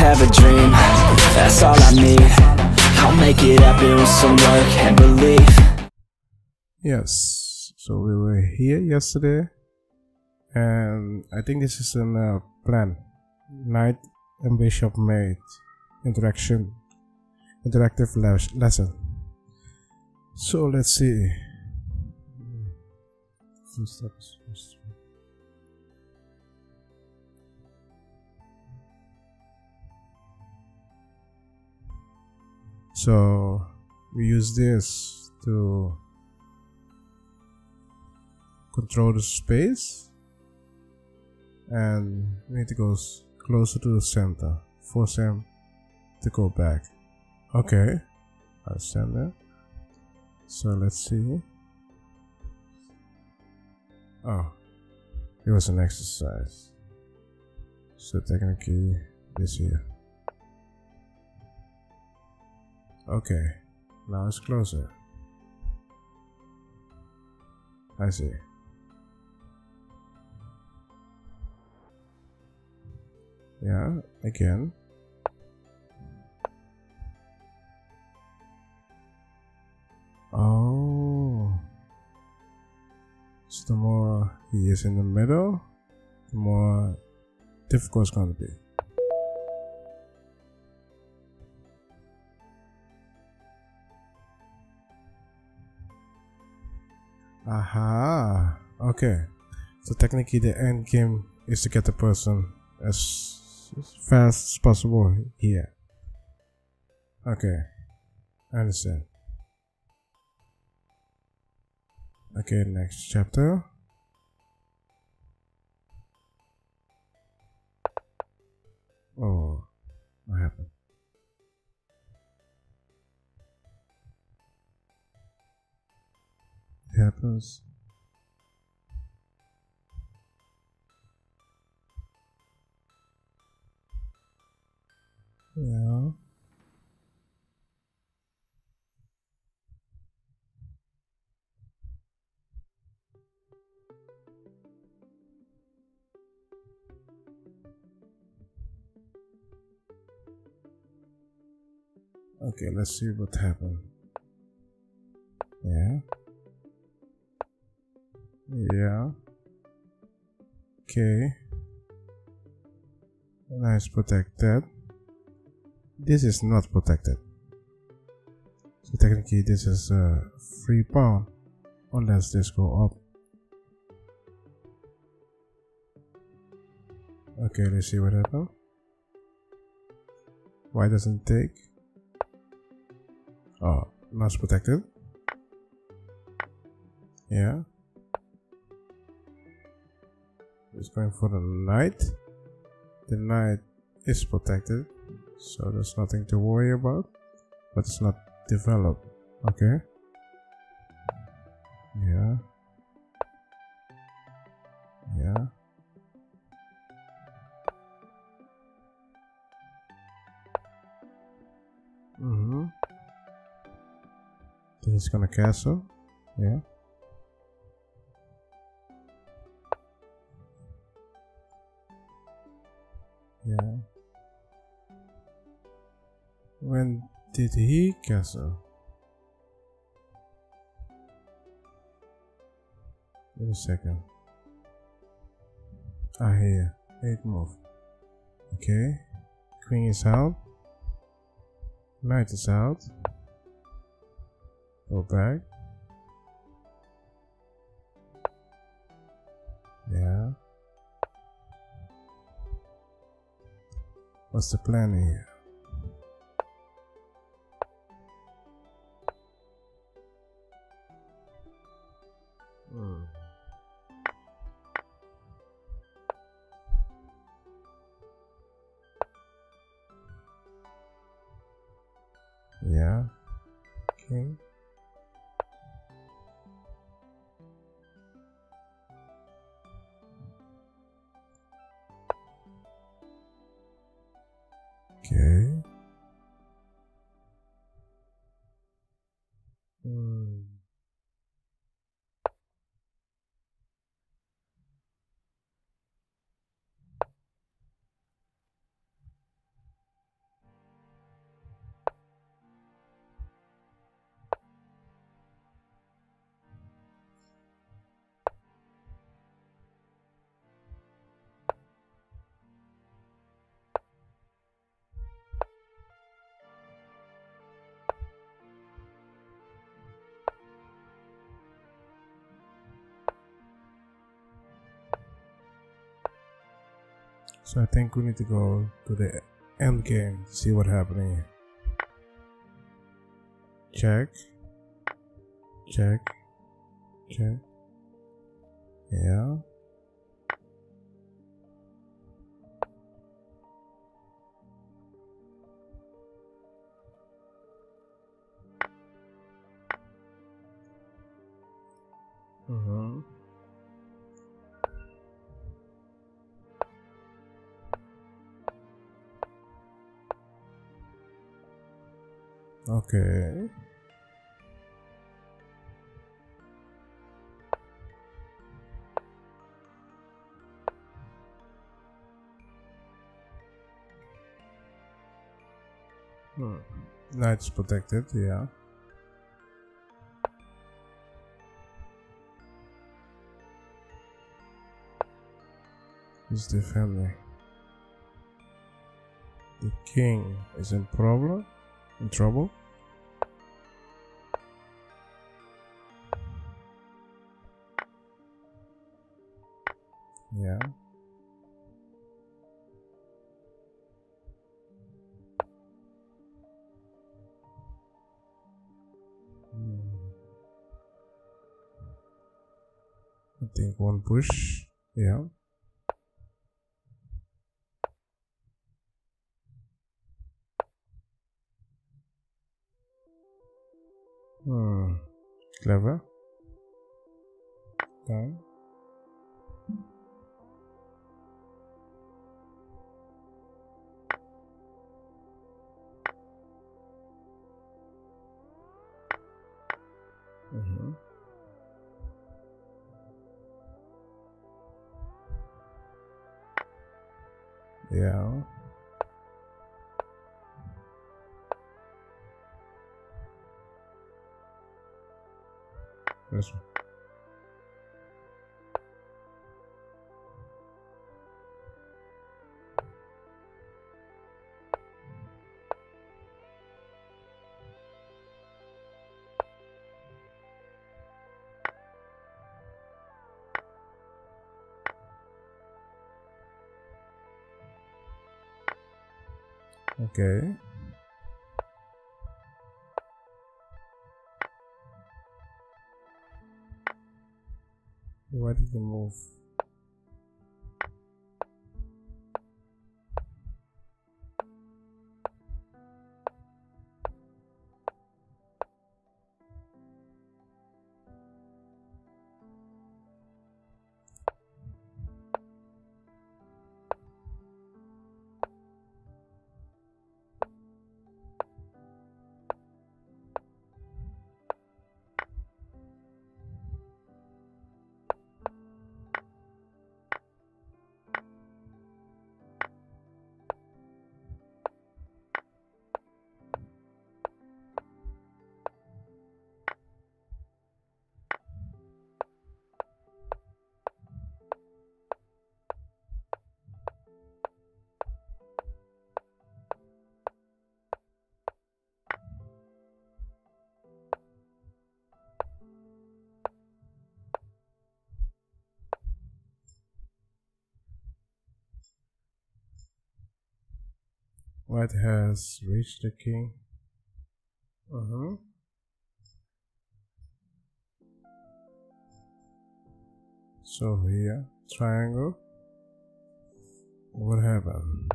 have a dream, that's all I need. I'll make it happen with some work and belief. Yes, so we were here yesterday, and I think this is a plan. Knight and Bishop made interactive lesson. So let's see. So we use this to control the space, and we need to go closer to the center. Force him to go back. Okay, I understand that. So let's see. Oh, it was an exercise. So technically this here. Okay, now it's closer. I see. Yeah, again. Oh, so the more he is in the middle, the more difficult it's going to be. Aha, okay. So technically the end game is to get the person as fast as possible here. Okay, I understand. Okay, next chapter. Oh, what happened? It happens. Yeah. Okay, let's see what happened. Yeah. Yeah. Okay. Nice, protected. This is not protected. So technically this is a free pawn unless this go up. Okay, let's see what happens. Why doesn't it take? Oh, not protected. Yeah. It's going for the knight. The knight is protected, so there's nothing to worry about. But it's not developed. Okay. Yeah. Yeah. Then he's gonna castle. Yeah. Yeah. When did he castle? Wait a second. Ah, here. 8 move. Okay. Queen is out. Knight is out. Go back. Yeah. What's the plan here? Yeah. Okay. Okay. So I think we need to go to the end game to see what happening. Check. Check. Check. Yeah. Mm-hmm. Okay. Now it's protected, yeah. It's the family. The king is in trouble. Yeah. I think one push. Yeah. Clever. Done. Yeah. This one. Okay. Why did they move? White has reached the king. So here, triangle. What happened?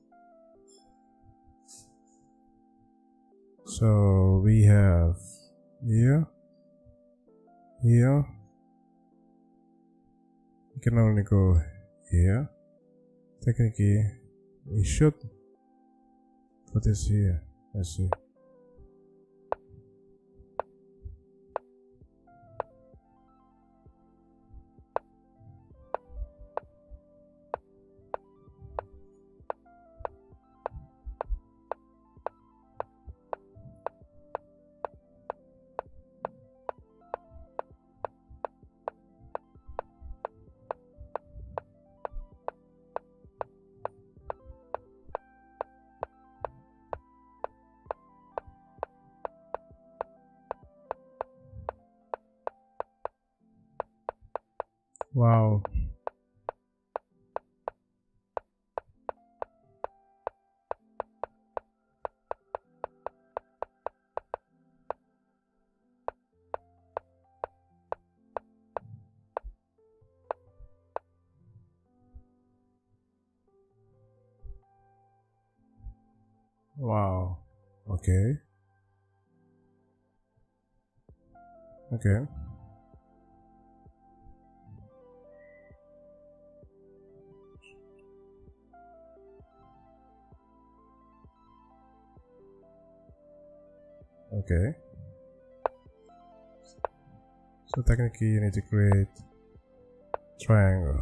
So we have here. You can only go here. Technically, we should put this here. Let's see. Wow. Wow. Okay. Okay. Okay. So technically you need to create triangle.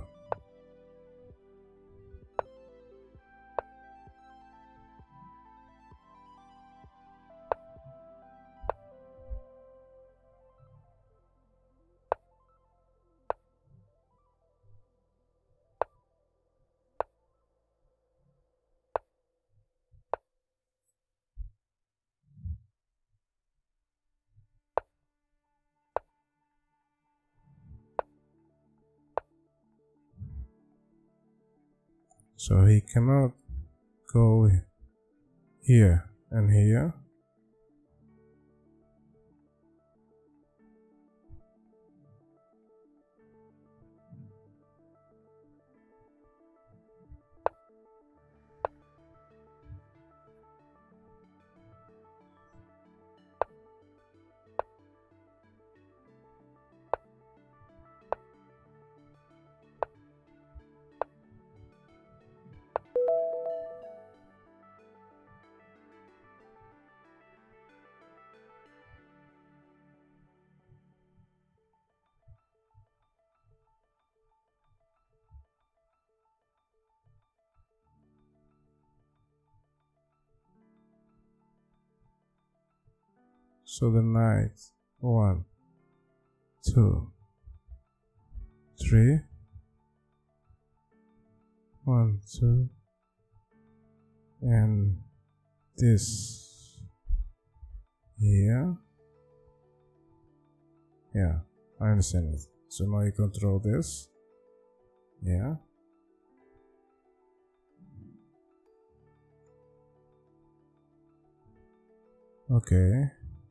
So he cannot go here and here. So the knight, 1, 2, 3, 1, 2, and this here. Yeah, I understand it. So now you control this. Yeah. Okay.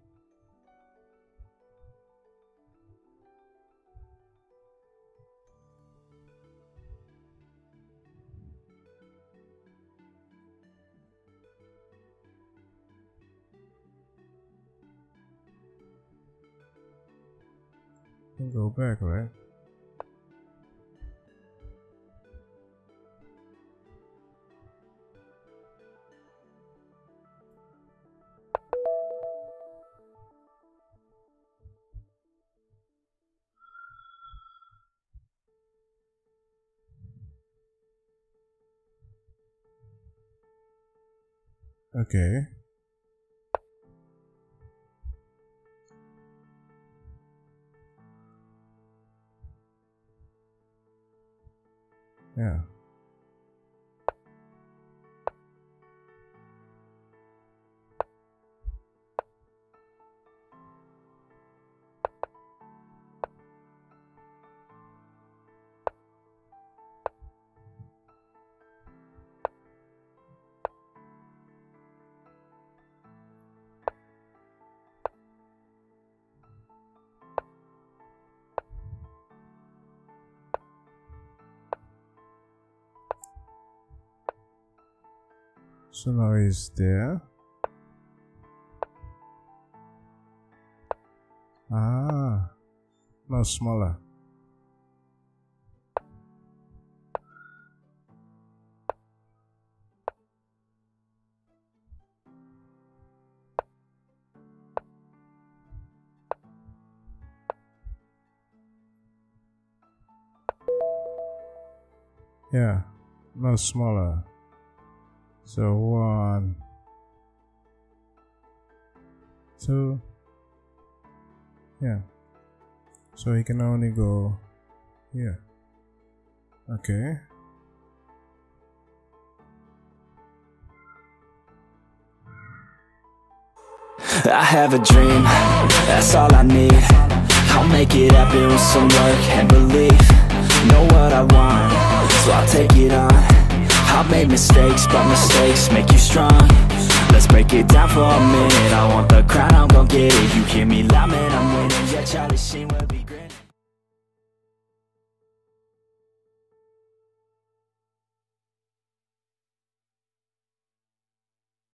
Go back, right? Okay. Yeah. So now he's there. Ah, no, smaller. Yeah, no, smaller. So 1, 2, yeah. So he can only go here. Okay. I have a dream, that's all I need. I'll make it happen with some work and belief. Know what I want, so I'll take it on. I've made mistakes, but mistakes make you strong. Let's break it down for a minute. I want the crown, I'm gon' get it.